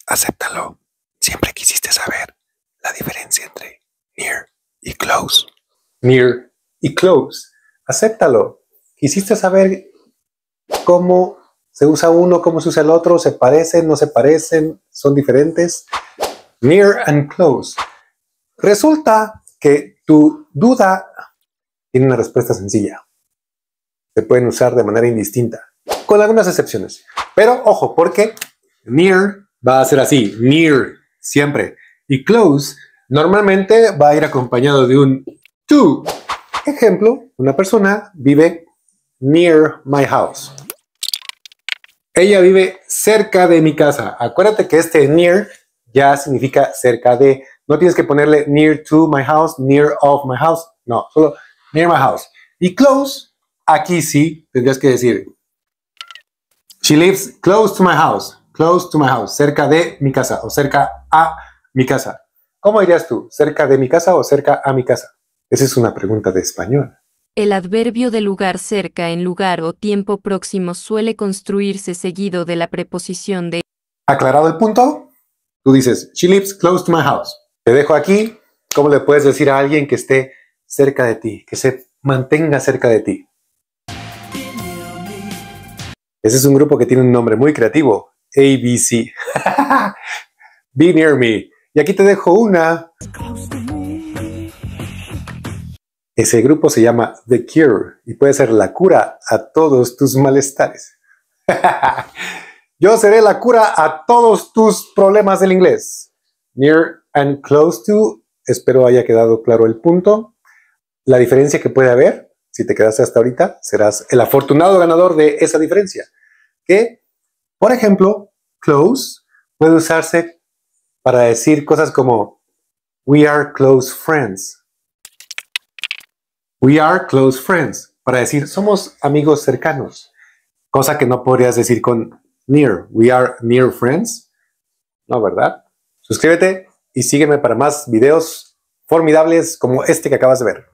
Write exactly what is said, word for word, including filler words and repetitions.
Acéptalo. Siempre quisiste saber la diferencia entre near y close. Near y close. Acéptalo. Quisiste saber cómo se usa uno, cómo se usa el otro, se parecen, no se parecen, son diferentes. Near and close. Resulta que tu duda tiene una respuesta sencilla. Se pueden usar de manera indistinta, con algunas excepciones. Pero ojo, porque near va a ser así, near, siempre. Y close normalmente va a ir acompañado de un to. Ejemplo, una persona vive near my house. Ella vive cerca de mi casa. Acuérdate que este near ya significa cerca de. No tienes que ponerle near to my house, near of my house. No, solo near my house. Y close, aquí sí tendrías que decir she lives close to my house. Close to my house. Cerca de mi casa o cerca a mi casa. ¿Cómo dirías tú? ¿Cerca de mi casa o cerca a mi casa? Esa es una pregunta de español. El adverbio de lugar cerca en lugar o tiempo próximo suele construirse seguido de la preposición de. ¿Aclarado el punto? Tú dices, she lives close to my house. Te dejo aquí. ¿Cómo le puedes decir a alguien que esté cerca de ti? Que se mantenga cerca de ti. Ese es un grupo que tiene un nombre muy creativo. A B C. Be near me. Y aquí te dejo una. Ese grupo se llama The Cure y puede ser la cura a todos tus malestares. Yo seré la cura a todos tus problemas del inglés. Near and close to. Espero haya quedado claro el punto. La diferencia que puede haber, si te quedaste hasta ahorita, serás el afortunado ganador de esa diferencia. Que, por ejemplo, close puede usarse para decir cosas como we are close friends. We are close friends. Para decir somos amigos cercanos. Cosa que no podrías decir con near. We are near friends. No, ¿verdad? Suscríbete y sígueme para más videos formidables como este que acabas de ver.